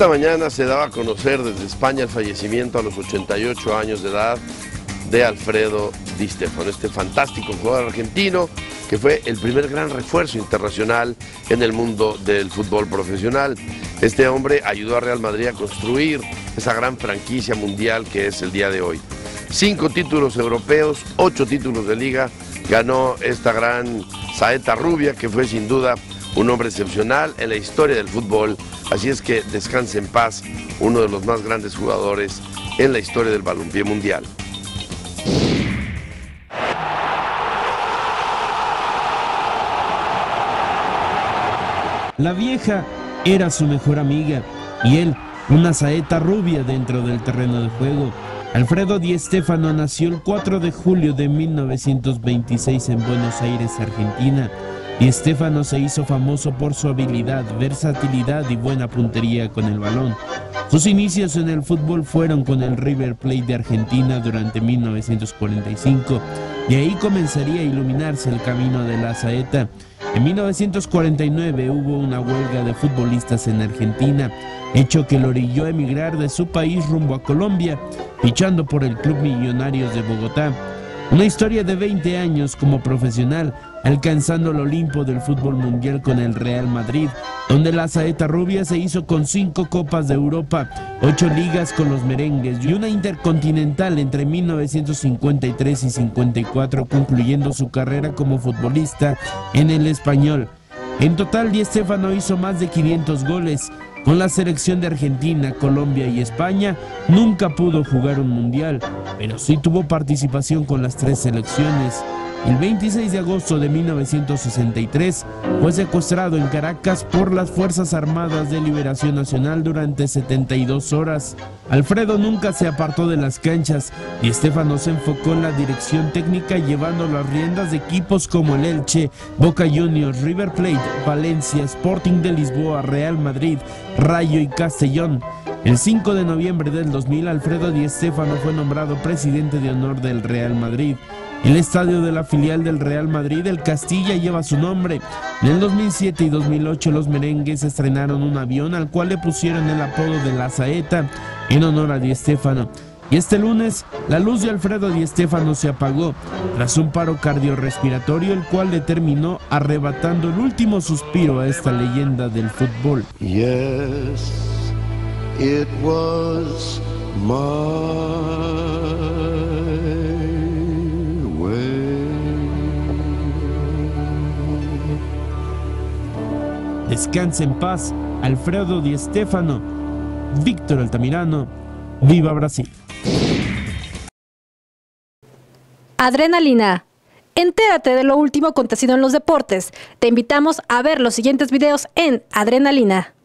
Esta mañana se daba a conocer desde España el fallecimiento a los 88 años de edad de Alfredo Di Stéfano, este fantástico jugador argentino que fue el primer gran refuerzo internacional en el mundo del fútbol profesional. Este hombre ayudó a Real Madrid a construir esa gran franquicia mundial que es el día de hoy. 5 títulos europeos, 8 títulos de liga, ganó esta gran saeta rubia que fue sin duda un hombre excepcional en la historia del fútbol. Así es que descanse en paz uno de los más grandes jugadores en la historia del balompié mundial. La vieja era su mejor amiga y él una saeta rubia dentro del terreno de juego. Alfredo Di Stéfano nació el 4 de julio de 1926 en Buenos Aires, Argentina. Di Stéfano se hizo famoso por su habilidad, versatilidad y buena puntería con el balón. Sus inicios en el fútbol fueron con el River Plate de Argentina durante 1945 y ahí comenzaría a iluminarse el camino de la saeta. En 1949 hubo una huelga de futbolistas en Argentina, hecho que lo orilló a emigrar de su país rumbo a Colombia, fichando por el Club Millonarios de Bogotá. Una historia de 20 años como profesional, alcanzando el Olimpo del fútbol mundial con el Real Madrid, donde la saeta rubia se hizo con 5 Copas de Europa, 8 ligas con los merengues y una intercontinental entre 1953 y 54, concluyendo su carrera como futbolista en el Español. En total, Di Stéfano hizo más de 500 goles. Con la selección de Argentina, Colombia y España nunca pudo jugar un mundial, pero sí tuvo participación con las 3 selecciones. El 26 de agosto de 1963 fue secuestrado en Caracas por las Fuerzas Armadas de Liberación Nacional durante 72 horas. Alfredo nunca se apartó de las canchas y Stéfano se enfocó en la dirección técnica, llevando las riendas de equipos como el Elche, Boca Juniors, River Plate, Valencia, Sporting de Lisboa, Real Madrid, Rayo y Castellón. El 5 de noviembre del 2000, Alfredo Di Stéfano fue nombrado presidente de honor del Real Madrid. El estadio de la filial del Real Madrid, el Castilla, lleva su nombre. En el 2007 y 2008 los merengues estrenaron un avión al cual le pusieron el apodo de la saeta en honor a Di Stéfano. Y este lunes, la luz de Alfredo Di Stéfano se apagó tras un paro cardiorrespiratorio, el cual le terminó arrebatando el último suspiro a esta leyenda del fútbol. Yes, it was my Descanse en paz, Alfredo Di Stéfano. Víctor Altamirano, ¡viva Brasil! Adrenalina. Entérate de lo último acontecido en los deportes. Te invitamos a ver los siguientes videos en Adrenalina.